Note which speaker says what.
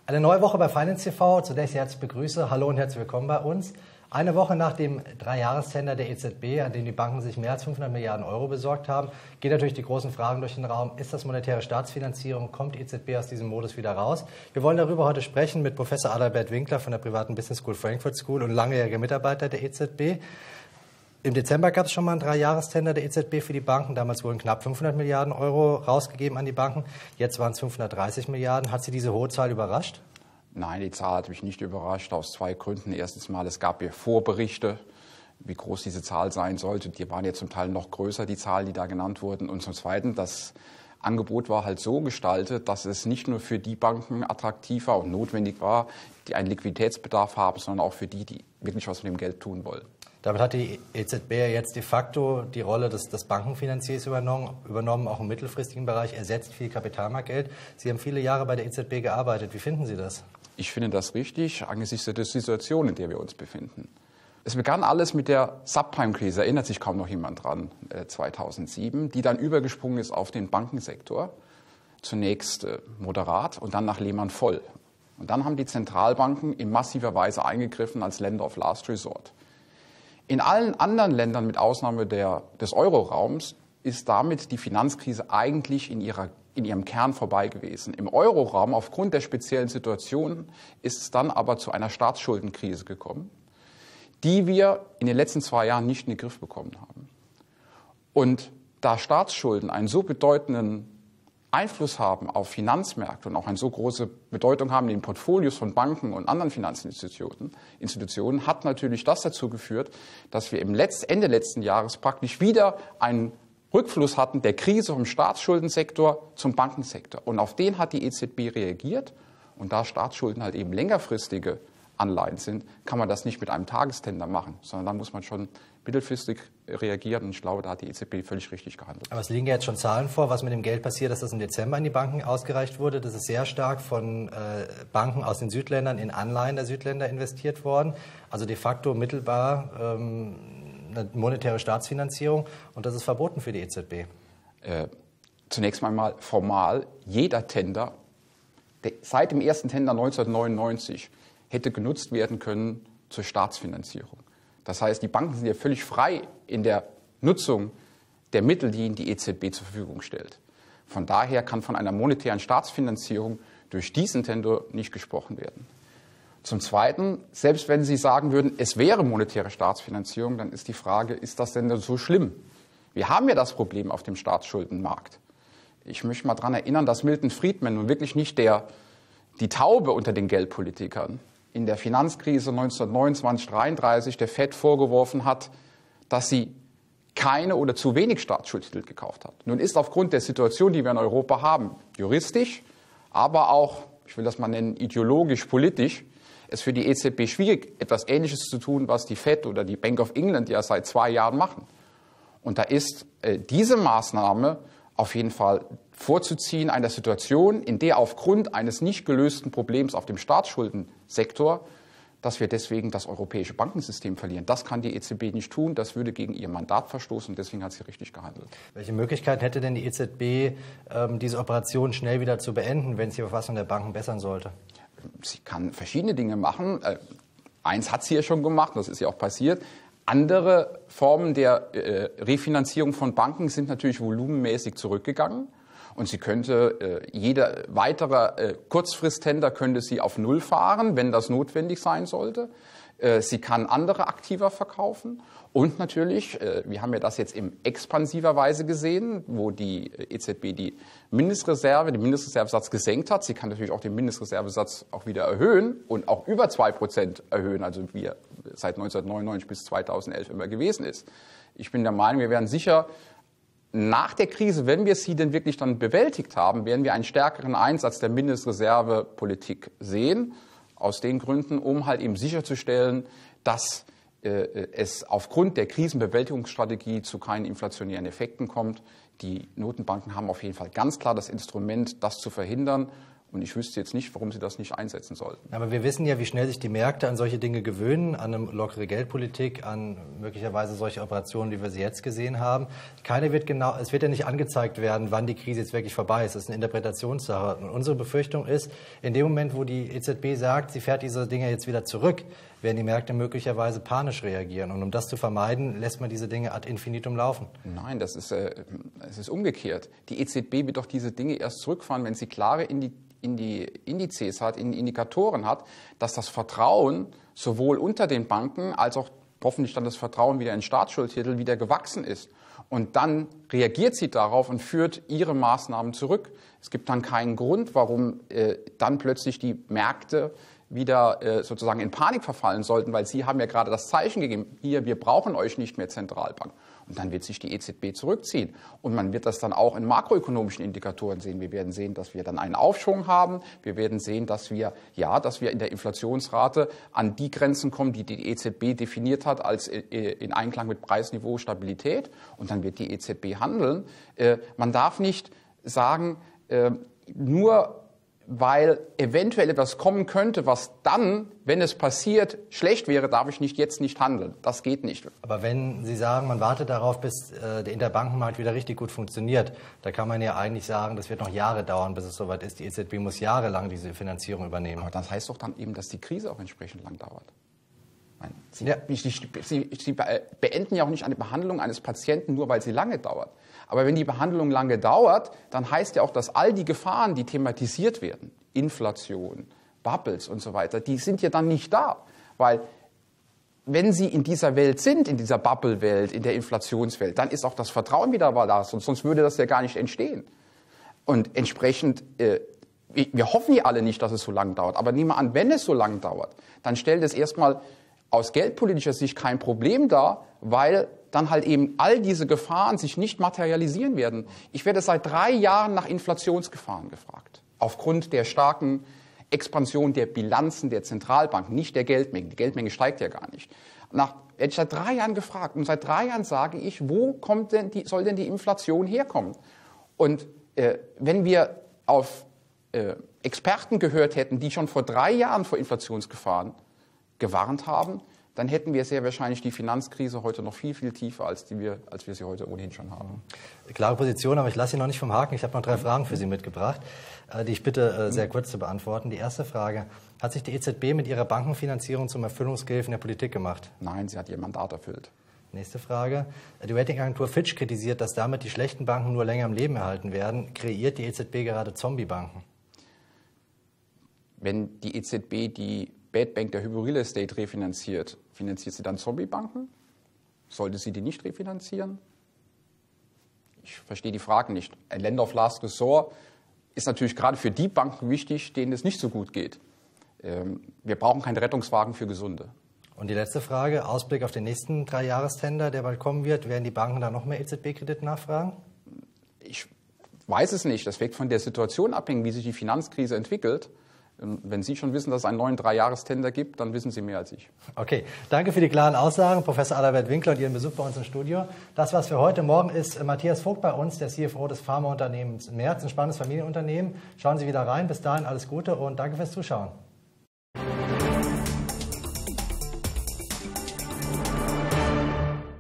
Speaker 1: Eine neue Woche bei Finance TV, zu der ich Sie herzlich begrüße. Hallo und herzlich willkommen bei uns. Eine Woche nach dem Dreijahrestender der EZB, an dem die Banken sich mehr als 500 Milliarden Euro besorgt haben, gehen natürlich die großen Fragen durch den Raum. Ist das monetäre Staatsfinanzierung? Kommt die EZB aus diesem Modus wieder raus? Wir wollen darüber heute sprechen mit Professor Adalbert Winkler von der privaten Business School Frankfurt School und langjähriger Mitarbeiter der EZB. Im Dezember gab es schon mal einen Dreijahrestender der EZB für die Banken. Damals wurden knapp 500 Milliarden Euro rausgegeben an die Banken. Jetzt waren es 530 Milliarden. Hat Sie diese hohe Zahl überrascht?
Speaker 2: Nein, die Zahl hat mich nicht überrascht, aus zwei Gründen. Erstens mal, es gab ja Vorberichte, wie groß diese Zahl sein sollte. Die waren ja zum Teil noch größer, die Zahlen, die da genannt wurden. Und zum Zweiten, das Angebot war halt so gestaltet, dass es nicht nur für die Banken attraktiv war und notwendig war, die einen Liquiditätsbedarf haben, sondern auch für die, die wirklich was mit dem Geld tun wollen.
Speaker 1: Damit hat die EZB ja jetzt de facto die Rolle des Bankenfinanziers übernommen, auch im mittelfristigen Bereich, ersetzt viel Kapitalmarktgeld. Sie haben viele Jahre bei der EZB gearbeitet. Wie finden Sie das?
Speaker 2: Ich finde das richtig, angesichts der Situation, in der wir uns befinden. Es begann alles mit der Subprime-Krise, erinnert sich kaum noch jemand dran, 2007, die dann übergesprungen ist auf den Bankensektor. Zunächst moderat und dann nach Lehman voll. Und dann haben die Zentralbanken in massiver Weise eingegriffen als Lender of Last Resort. In allen anderen Ländern, mit Ausnahme des Euroraums, ist damit die Finanzkrise eigentlich in ihrem Kern vorbei gewesen. Im Euroraum, aufgrund der speziellen Situation, ist es dann aber zu einer Staatsschuldenkrise gekommen, die wir in den letzten 2 Jahren nicht in den Griff bekommen haben. Und da Staatsschulden einen so bedeutenden Einfluss haben auf Finanzmärkte und auch eine so große Bedeutung haben in den Portfolios von Banken und anderen Finanzinstitutionen, hat natürlich das dazu geführt, dass wir Ende letzten Jahres praktisch wieder einen Rückfluss hatten der Krise vom Staatsschuldensektor zum Bankensektor. Und auf den hat die EZB reagiert. Und da Staatsschulden halt eben längerfristige Anleihen sind, kann man das nicht mit einem Tagestender machen, sondern da muss man schon mittelfristig reagieren. Und ich glaube, da hat die EZB völlig richtig gehandelt.
Speaker 1: Aber es liegen ja jetzt schon Zahlen vor, was mit dem Geld passiert, dass das im Dezember in die Banken ausgereicht wurde. Das ist sehr stark von Banken aus den Südländern in Anleihen der Südländer investiert worden. Also de facto mittelbar eine monetäre Staatsfinanzierung. Und das ist verboten für die EZB.
Speaker 2: Zunächst einmal formal, jeder Tender, seit dem ersten Tender 1999, hätte genutzt werden können zur Staatsfinanzierung. Das heißt, die Banken sind ja völlig frei in der Nutzung der Mittel, die ihnen die EZB zur Verfügung stellt. Von daher kann von einer monetären Staatsfinanzierung durch diesen Tender nicht gesprochen werden. Zum Zweiten, selbst wenn Sie sagen würden, es wäre monetäre Staatsfinanzierung, dann ist die Frage, ist das denn so schlimm? Wir haben ja das Problem auf dem Staatsschuldenmarkt. Ich möchte mal daran erinnern, dass Milton Friedman nun wirklich nicht die Taube unter den Geldpolitikern in der Finanzkrise 1929/33 der FED vorgeworfen hat, dass sie keine oder zu wenig Staatsschuldtitel gekauft hat. Nun ist aufgrund der Situation, die wir in Europa haben, juristisch, aber auch, ich will das mal nennen, ideologisch, politisch, es für die EZB schwierig, etwas Ähnliches zu tun, was die FED oder die Bank of England ja seit 2 Jahren machen. Und da ist diese Maßnahme auf jeden Fall vorzuziehen einer Situation, in der aufgrund eines nicht gelösten Problems auf dem Staatsschuldensektor, dass wir deswegen das europäische Bankensystem verlieren. Das kann die EZB nicht tun, das würde gegen ihr Mandat verstoßen und deswegen hat sie richtig gehandelt.
Speaker 1: Welche Möglichkeit hätte denn die EZB, diese Operation schnell wieder zu beenden, wenn es die Verfassung der Banken bessern sollte?
Speaker 2: Sie kann verschiedene Dinge machen. Eins hat sie ja schon gemacht, das ist ja auch passiert. Andere Formen der Refinanzierung von Banken sind natürlich volumenmäßig zurückgegangen. Und sie könnte, jeder weitere Kurzfristtender könnte sie auf Null fahren, wenn das notwendig sein sollte. Sie kann andere aktiver verkaufen. Und natürlich, wir haben ja das jetzt in expansiver Weise gesehen, wo die EZB den Mindestreservesatz gesenkt hat. Sie kann natürlich auch den Mindestreservesatz auch wieder erhöhen und auch über 2% erhöhen, also wie er seit 1999 bis 2011 immer gewesen ist. Ich bin der Meinung, wir werden sicher nach der Krise, wenn wir sie denn wirklich dann bewältigt haben, werden wir einen stärkeren Einsatz der Mindestreservepolitik sehen. Aus den Gründen, um halt eben sicherzustellen, dass es aufgrund der Krisenbewältigungsstrategie zu keinen inflationären Effekten kommt. Die Notenbanken haben auf jeden Fall ganz klar das Instrument, das zu verhindern. Und ich wüsste jetzt nicht, warum sie das nicht einsetzen sollten.
Speaker 1: Aber wir wissen ja, wie schnell sich die Märkte an solche Dinge gewöhnen, an eine lockere Geldpolitik, an möglicherweise solche Operationen, wie wir sie jetzt gesehen haben. Es wird ja nicht angezeigt werden, wann die Krise jetzt wirklich vorbei ist. Das ist eine Interpretationssache. Und unsere Befürchtung ist, in dem Moment, wo die EZB sagt, sie fährt diese Dinge jetzt wieder zurück, werden die Märkte möglicherweise panisch reagieren. Und um das zu vermeiden, lässt man diese Dinge ad infinitum laufen.
Speaker 2: Nein, es ist umgekehrt. Die EZB wird doch diese Dinge erst zurückfahren, wenn sie klare Indizes hat, Indikatoren hat, dass das Vertrauen sowohl unter den Banken als auch hoffentlich dann das Vertrauen wieder in Staatsschuldtitel wieder gewachsen ist. Und dann reagiert sie darauf und führt ihre Maßnahmen zurück. Es gibt dann keinen Grund, warum dann plötzlich die Märkte wieder sozusagen in Panik verfallen sollten, weil sie haben ja gerade das Zeichen gegeben, hier, wir brauchen euch nicht mehr Zentralbank. Und dann wird sich die EZB zurückziehen. Und man wird das dann auch in makroökonomischen Indikatoren sehen. Wir werden sehen, dass wir dann einen Aufschwung haben. Wir werden sehen, dass wir in der Inflationsrate an die Grenzen kommen, die die EZB definiert hat als in Einklang mit Preisniveau Stabilität. Und dann wird die EZB handeln. Man darf nicht sagen, nur weil eventuell etwas kommen könnte, was dann, wenn es passiert, schlecht wäre, darf ich jetzt nicht handeln. Das geht nicht.
Speaker 1: Aber wenn Sie sagen, man wartet darauf, bis der Interbankenmarkt wieder richtig gut funktioniert, da kann man ja eigentlich sagen, das wird noch Jahre dauern, bis es soweit ist. Die EZB muss jahrelang diese Finanzierung übernehmen.
Speaker 2: Aber das heißt doch dann eben, dass die Krise auch entsprechend lang dauert. Sie beenden ja auch nicht eine Behandlung eines Patienten, nur weil sie lange dauert. Aber wenn die Behandlung lange dauert, dann heißt ja auch, dass all die Gefahren, die thematisiert werden, Inflation, Bubbles und so weiter, die sind ja dann nicht da. Weil wenn sie in dieser Welt sind, in dieser Bubble-Welt, in der Inflationswelt, dann ist auch das Vertrauen wieder da, sonst würde das ja gar nicht entstehen. Und entsprechend, wir hoffen ja alle nicht, dass es so lange dauert, aber nehmen wir an, wenn es so lange dauert, dann stellt es erstmal aus geldpolitischer Sicht kein Problem dar, weil dann halt eben all diese Gefahren sich nicht materialisieren werden. Ich werde seit 3 Jahren nach Inflationsgefahren gefragt. Aufgrund der starken Expansion der Bilanzen der Zentralbanken, nicht der Geldmenge. Die Geldmenge steigt ja gar nicht. Werde ich seit 3 Jahren gefragt und seit 3 Jahren sage ich, wo soll denn die Inflation herkommen? Und wenn wir auf Experten gehört hätten, die schon vor 3 Jahren vor Inflationsgefahren gewarnt haben, dann hätten wir sehr wahrscheinlich die Finanzkrise heute noch viel, viel tiefer, als wir sie heute ohnehin schon haben.
Speaker 1: Klare Position, aber ich lasse Sie noch nicht vom Haken. Ich habe noch 3 Fragen für Sie mitgebracht, die ich bitte sehr kurz zu beantworten. Die erste Frage: Hat sich die EZB mit ihrer Bankenfinanzierung zum Erfüllungsgehilfen der Politik gemacht?
Speaker 2: Nein, sie hat ihr Mandat erfüllt.
Speaker 1: Nächste Frage. Die Ratingagentur Fitch kritisiert, dass damit die schlechten Banken nur länger am Leben erhalten werden. Kreiert die EZB gerade Zombie-Banken?
Speaker 2: Wenn die EZB die Bad Bank der Hypo Real Estate refinanziert, finanziert sie dann Zombie-Banken? Sollte sie die nicht refinanzieren? Ich verstehe die Frage nicht. Ein Lender of Last Resort ist natürlich gerade für die Banken wichtig, denen es nicht so gut geht. Wir brauchen keinen Rettungswagen für Gesunde.
Speaker 1: Und die letzte Frage, Ausblick auf den nächsten 3-Jahrestender, der bald kommen wird. Werden die Banken da noch mehr EZB-Kredite nachfragen?
Speaker 2: Ich weiß es nicht. Das wird von der Situation abhängen, wie sich die Finanzkrise entwickelt. Wenn Sie schon wissen, dass es einen neuen 3-Jahrestender gibt, dann wissen Sie mehr als ich.
Speaker 1: Okay, danke für die klaren Aussagen, Professor Adalbert Winkler, und Ihren Besuch bei uns im Studio. Das war's für heute. Morgen ist Matthias Vogt bei uns, der CFO des Pharmaunternehmens Merz, ein spannendes Familienunternehmen. Schauen Sie wieder rein. Bis dahin alles Gute und danke fürs Zuschauen.